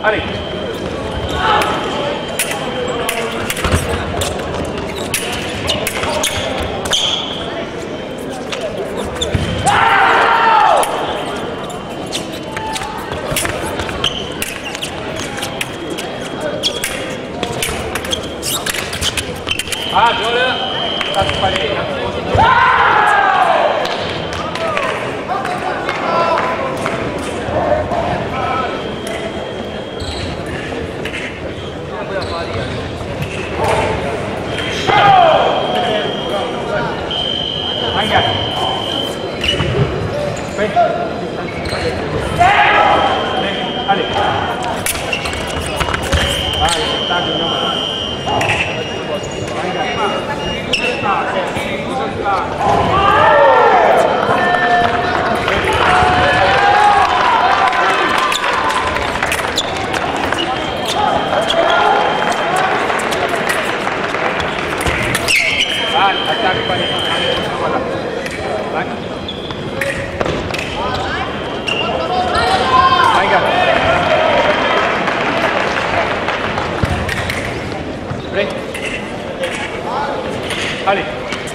Allez. Ah, Jordan, tá com parede, né? Allez. Vai, tá, vai, ataque para ele. Vai. Vai, garoto. Vem. Allez.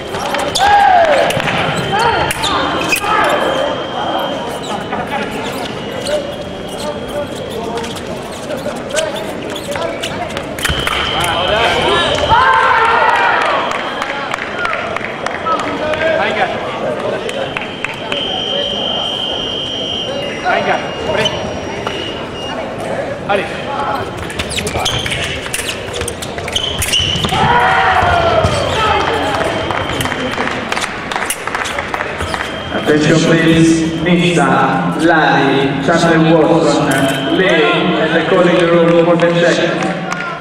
Allez. Attention please, Nissa, Lali, Chandler Watson, Lee, and the calling the room for the check.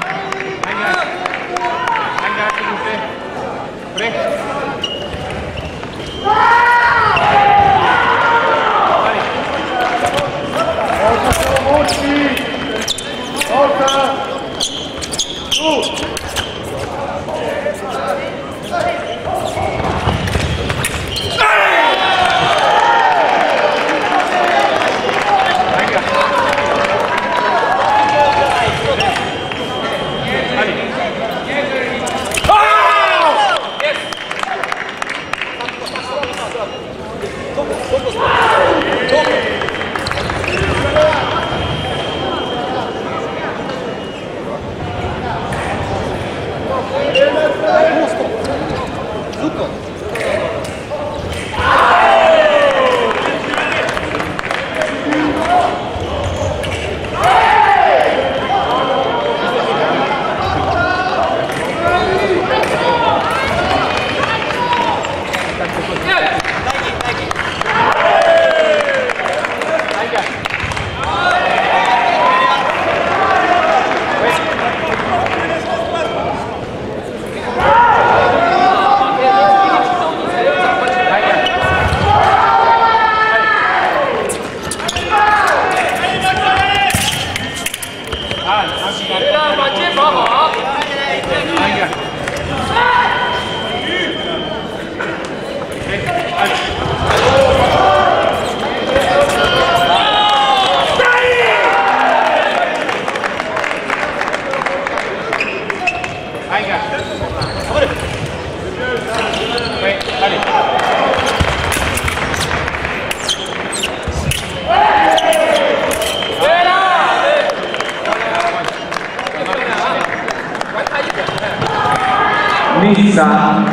Nissa,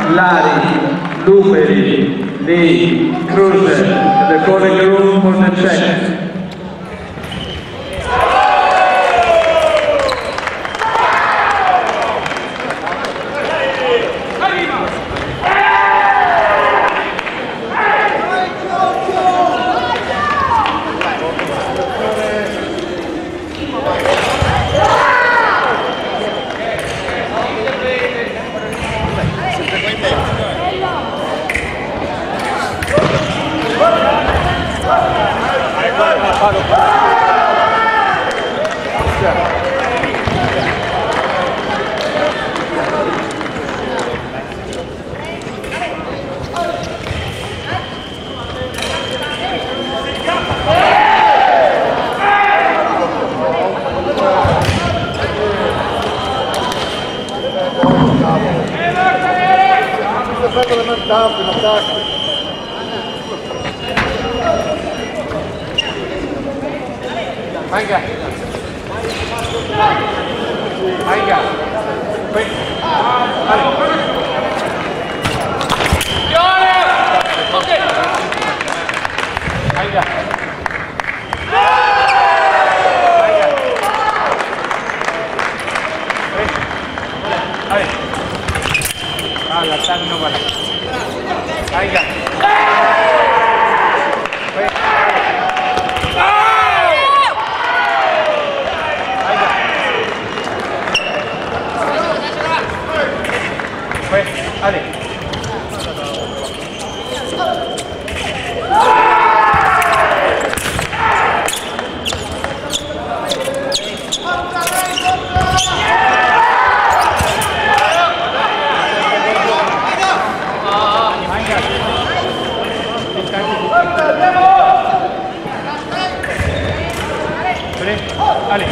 Lari, Lumeri, Lee, Cruiser, the calling the room for the check. Venga. Venga. Ven. Vale. Okay. Venga. Vale. Ah, la está no vale. Venga. Allez. Allez.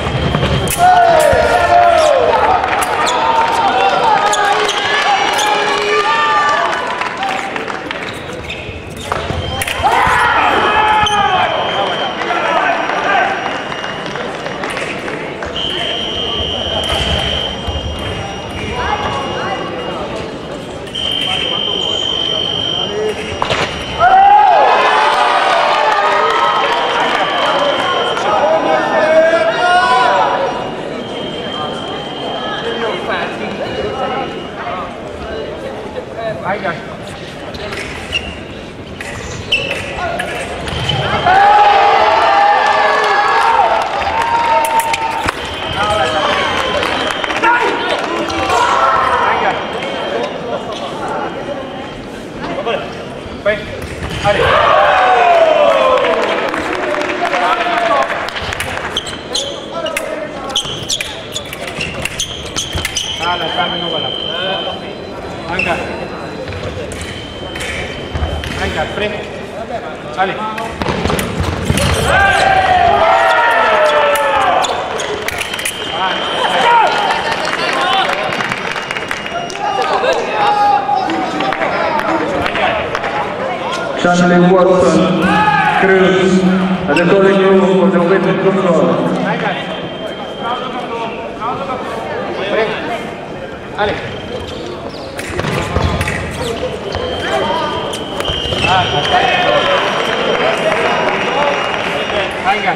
Venga. Ven, allez. Ah, la cambio no va la. Venga. Venga, pre. Allez. Charlie Watson, Cruz, at the calling room for the women control. Allez. Venga.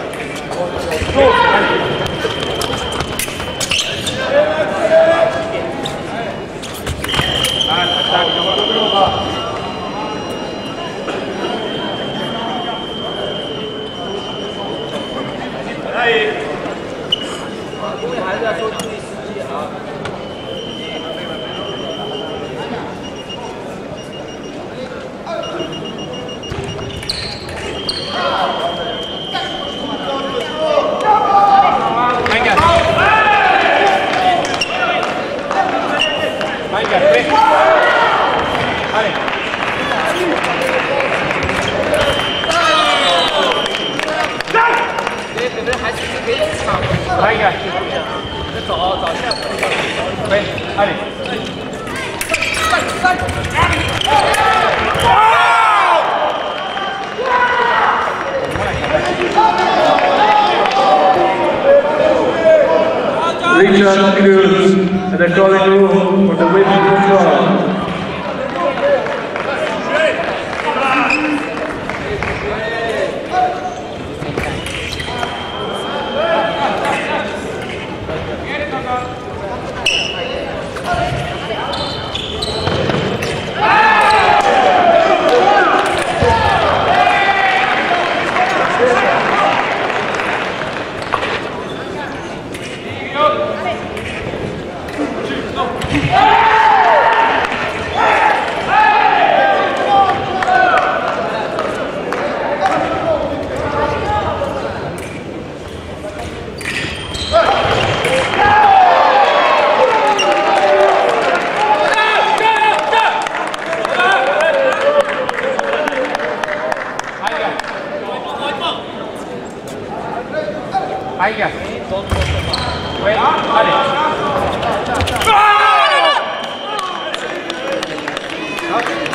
Richard Cruz at the calling room for the women control. Venga. Ven, vale.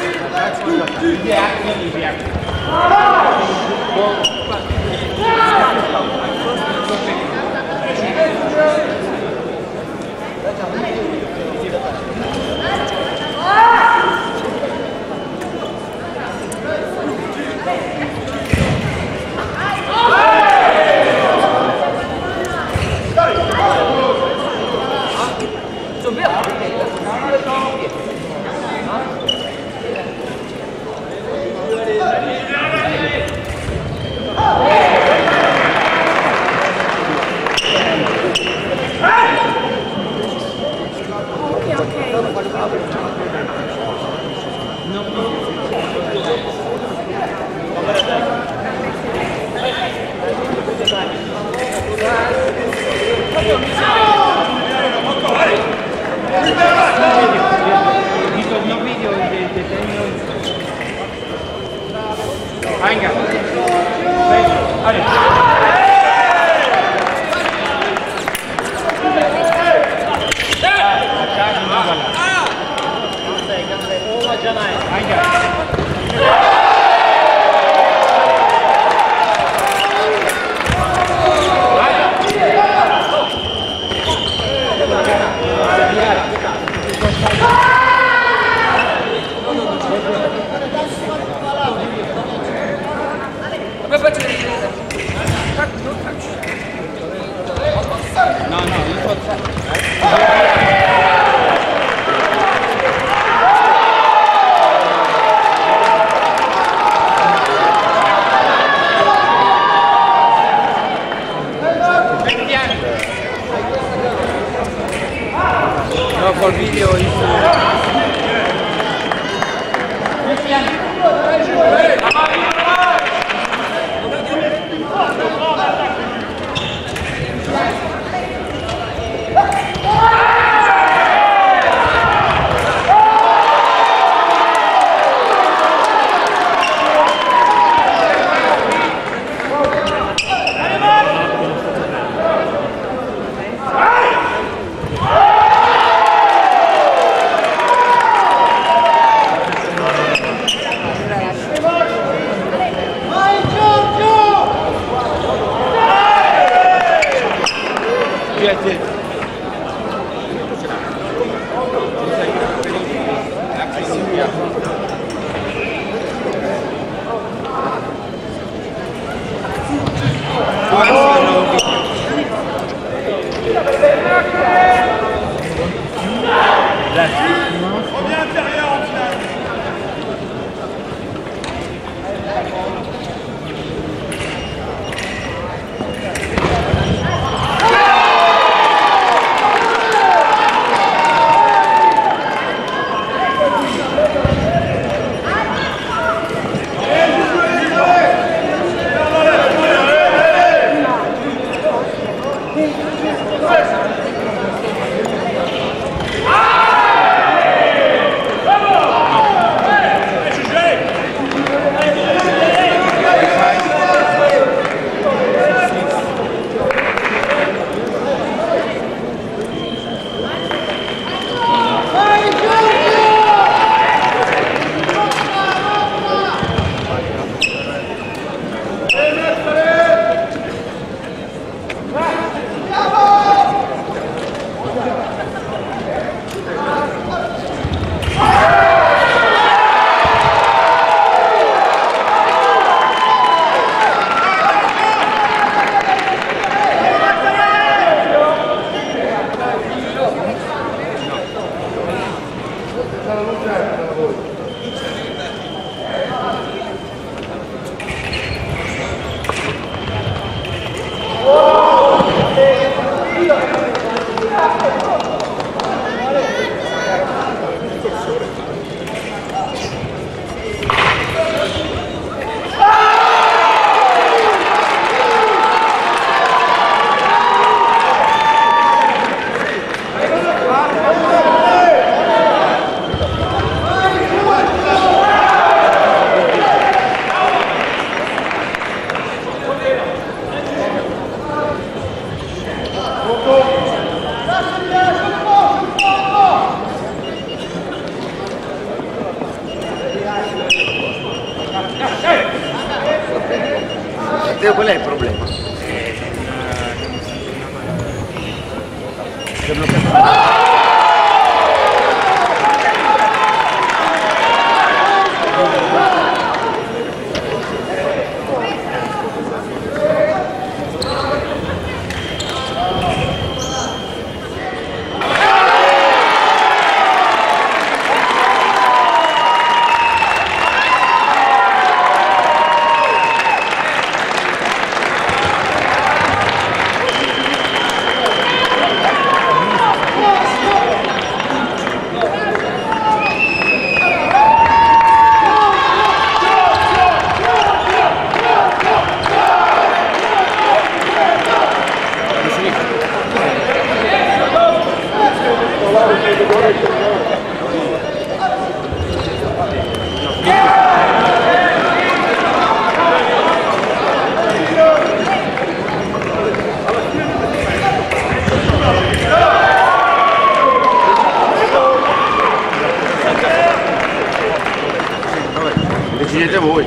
Decidete voi.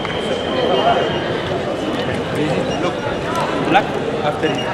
Look, black after it.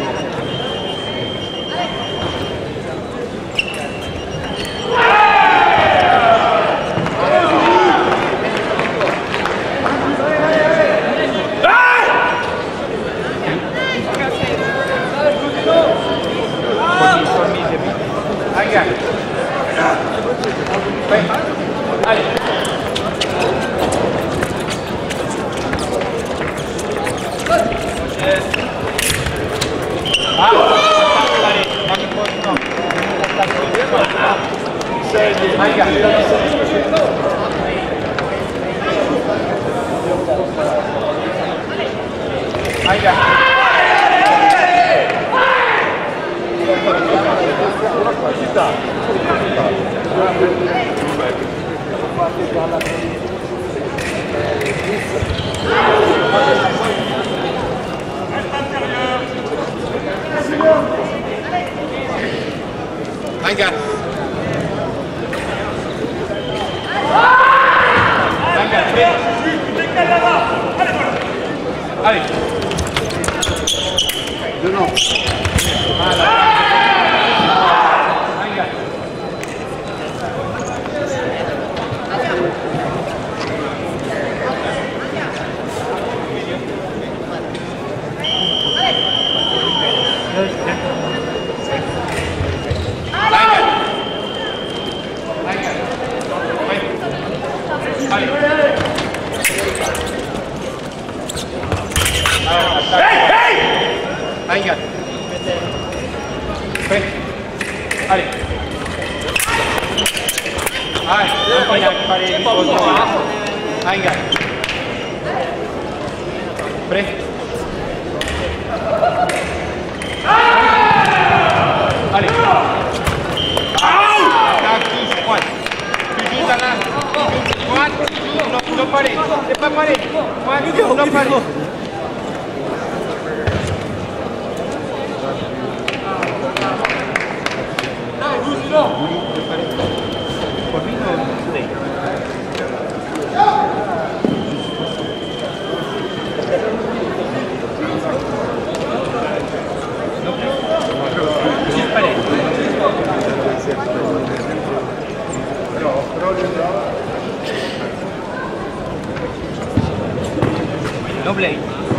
No blade.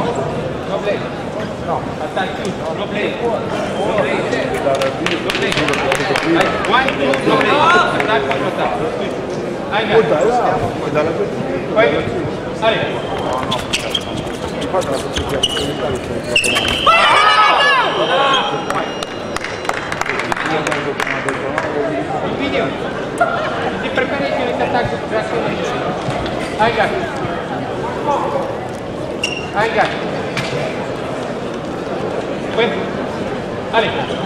No blade. No, attacchi. No blade. No blade. No blade. One, two, no blade. Attack, contro attack. Poi, sali. Il video. Ti prepari che ti attacchi. I got it. I got it. Wait. Ali.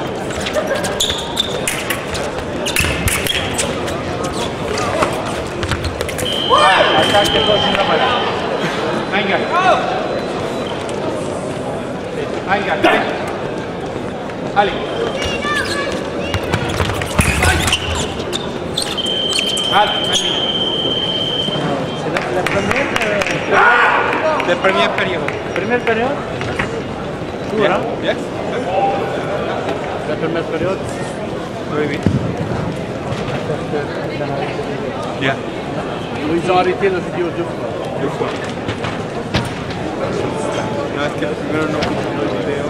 Attacchi così una mano. I got it. I got it. Ali. C'est la première période. Première période? Yes. Yes. La première période? Maybe. Yeah. Lui arrêté la vidéo deux fois. Deux fois. No, es que primero no funcionó el video.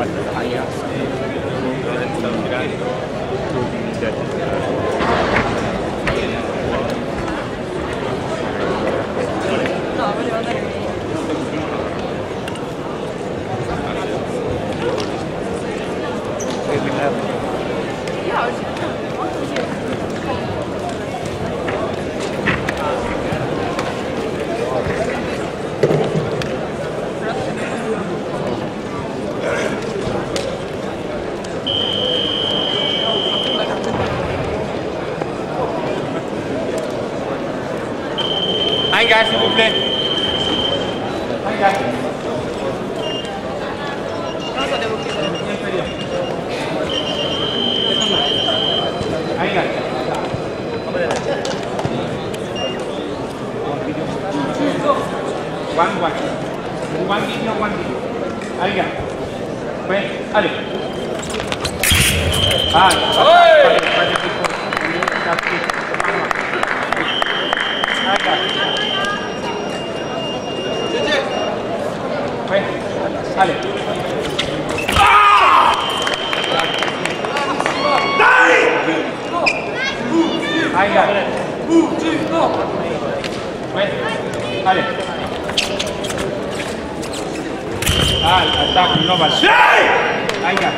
Un gars, s'il vous plaît. Un gars. Un gars. One video. Un gars. Ouais, allez. Ah, ouais, allez. Ouais, allez. Ah, attaque, no va. Venga.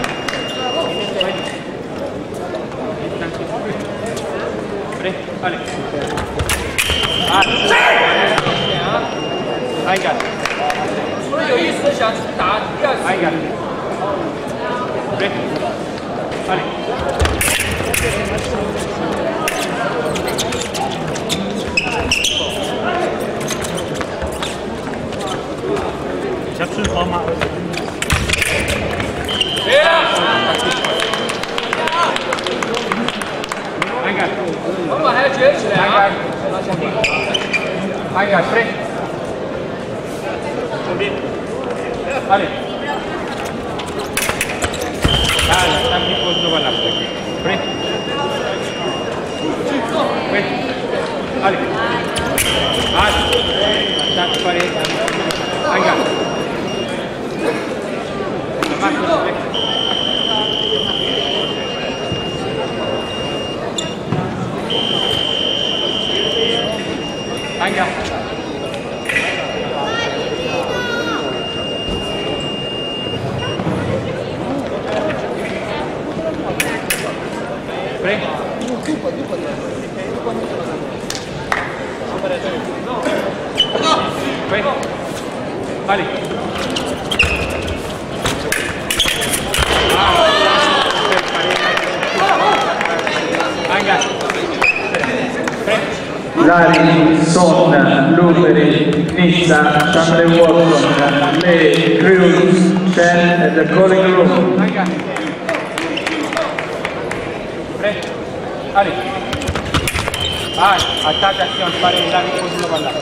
Allez. Ah, venga. 有意思，想打第二次。 Venga. Allez. Ich habe schon ein paar Mal. Venga. 我们还要卷起来啊！ Venga, tres. Allez. Dale, está mi punto para la tres. Allez. Attaque pareil. Venga. Venga. Vale. Lari, Son, Luperi, Nizza, Chandler Watson, Lee, Cruz, Chen at the calling room. Allez. Vai, attaque action, fare il lago con la palla.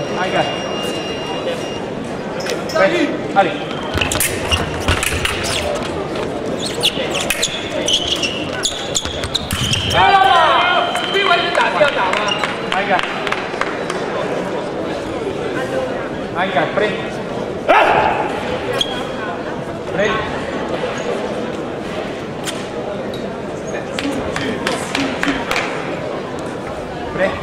Allez. 不以为是打第二打吗？ Venga, prendi. Prendi. Prendi.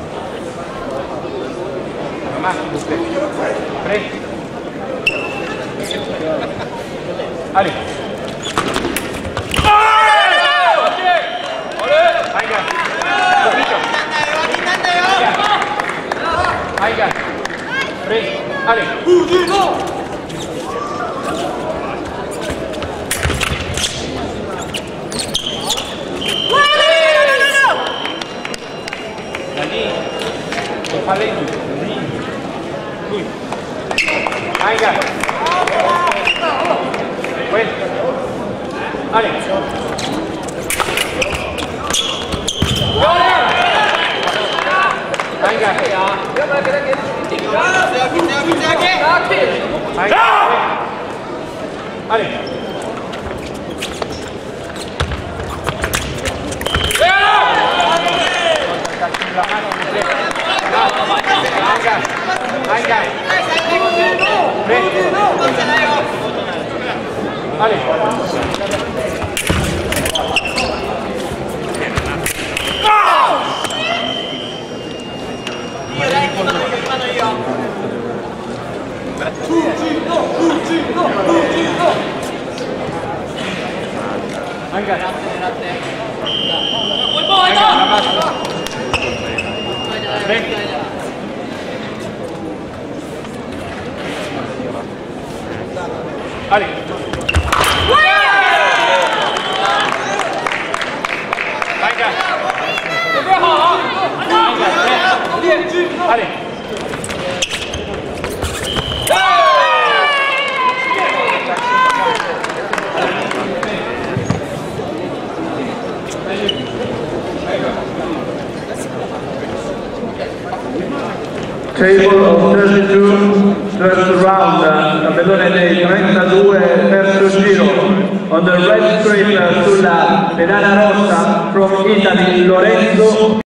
Mamma, prendi. Allez. Venga. Venga. Prendi. Allez. Lì. Fa lei lui. Lui. Venga. Questo. Allez. Venga. 要不然给他顶着。打 kick。 Allez. Table of 32, first round, tabellone dei 32 verso giro. On the red strip sulla pedana rossa from Italy, Lorenzo